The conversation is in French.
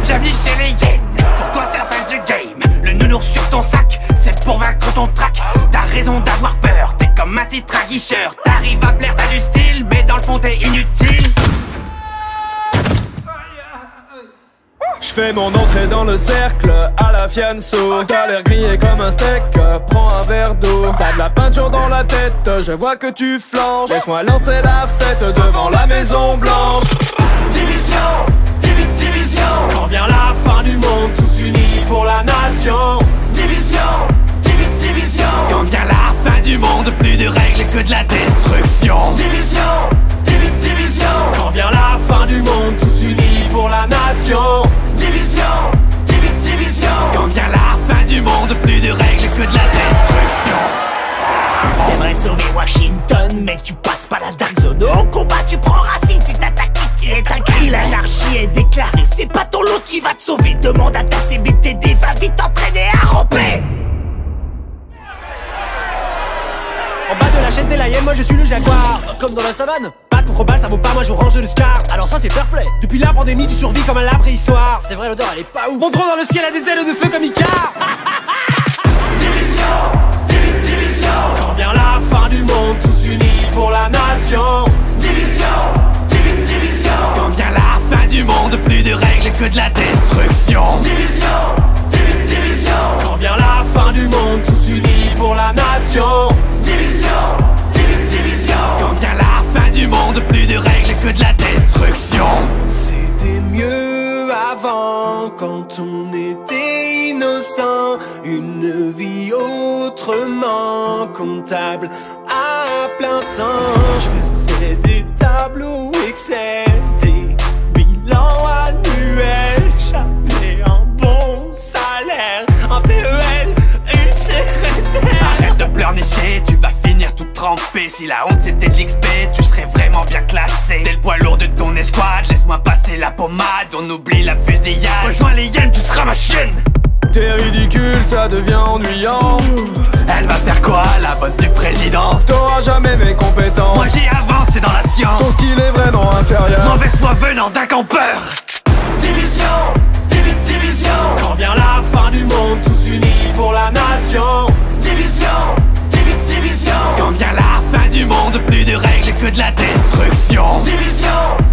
Bienvenue chez les hyènes. Pour toi c'est la fin du game. Le nounours sur ton sac, c'est pour vaincre ton trac. T'as raison d'avoir peur, t'es comme un titre aguicheur. T'arrives à plaire, t'as du style, mais dans le fond t'es inutile. J'fais mon entrée dans le cercle à la fianso. T'as l'air grillé comme un steak, prends un verre d'eau. T'as de la peinture dans la tête, je vois que tu flanches. Laisse-moi lancer la fête devant la Maison Blanche. Division, division. Quand vient la fin du monde, tous unis pour la nation. Division, division. Quand vient la fin du monde, plus de règles que de la destruction. Division, division. Quand vient la fin du monde, tous unis pour la nation. Division, division. Quand vient la fin du monde, plus de règles que de la destruction. T'aimerais sauver Washington, mais tu passes pas la Dark Zone. Au combat, tu prends racine, c'est ta tactique qui est un cri. L'anarchie est déclarée, c'est pas ton lot qui va te sauver. Demande à ta CBTD, va vite t'entraîner à ramper. En bas de la chaîne, t'es la hyène, moi je suis le jaguar. Comme dans la savane. Battre contre balle, ça vaut pas, moi je range le scar. Alors ça c'est fair play. Depuis la pandémie, tu survis comme à la préhistoire. C'est vrai, l'odeur elle est pas ouf. Mon drone dans le ciel a des ailes de feu comme Icar. Division, division. Quand vient la fin du monde, tous unis pour la nation. Division, division. Quand vient la fin du monde, plus de règles que de la destruction. Division, division. Quand vient la fin du monde, tous unis pour la nation. Division, division. Quand vient la fin du monde, plus de règles que de la destruction. C'était mieux avant, quand on était innocent. Une vie autrement comptable à plein temps. Je faisais des tableaux Excel, des bilans annuels. J'avais un bon salaire, un PEL, une secrétaire. Arrête de pleurnicher, tu vas finir tout trempé. Si la honte c'était de l'XP, tu serais vraiment bien classé. T'es le poids lourd de ton escouade, laisse-moi passer la pommade. On oublie la fusillade, rejoins les hyènes, tu seras ma chienne. T'es ridicule, ça devient ennuyant. Elle va faire quoi, la bonne du président? T'auras jamais mes compétences. Moi j'y avance, c'est dans la science. Ton skill est vraiment inférieur. Mauvaise foi venant d'un campeur. Division, division. Quand vient la fin du monde, tous unis pour la nation. Division, division. Quand vient la fin du monde, plus de règles que de la destruction. Division,